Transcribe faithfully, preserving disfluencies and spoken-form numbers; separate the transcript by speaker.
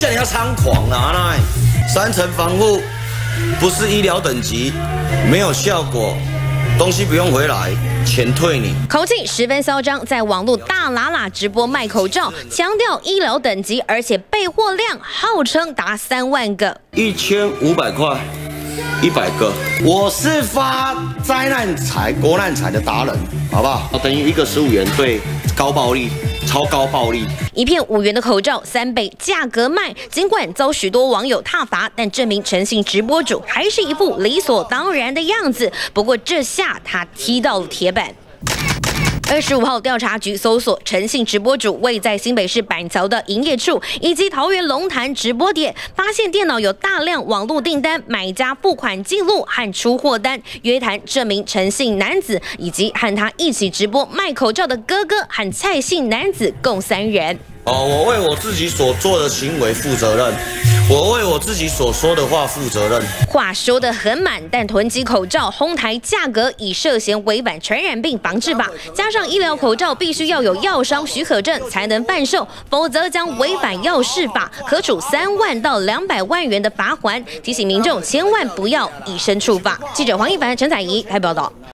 Speaker 1: 人家猖狂啊！那三层防护不是医疗等级，没有效果，东西不用回来，钱退你。
Speaker 2: 口气十分嚣张，在网络大喇喇直播卖口罩，强调医疗等级，而且备货量号称达三万个，
Speaker 1: 一千五百块。 一百个，我是发灾难财、国难财的达人，好不好？等于一个十五元对高暴利、超高暴利。
Speaker 2: 一片五元的口罩，三倍价格卖。尽管遭许多网友挞伐，但这名诚信直播主还是一副理所当然的样子。不过这下他踢到了铁板。 二十五号，调查局搜索诚信直播主位在新北市板桥的营业处，以及桃园龙潭直播点，发现电脑有大量网络订单、买家付款记录和出货单。约谈这名诚信男子以及和他一起直播卖口罩的哥哥和蔡姓男子共三人。
Speaker 1: 哦，我为我自己所做的行为负责任，我为我自己所说的话负责任。
Speaker 2: 话说得很满，但囤积口罩哄抬价格，已涉嫌违反传染病防治法，加上医疗口罩必须要有药商许可证才能贩售，否则将违反药事法，可处三万到两百万元的罚锾。提醒民众千万不要以身触法。记者黄一凡、陈彩怡来报道。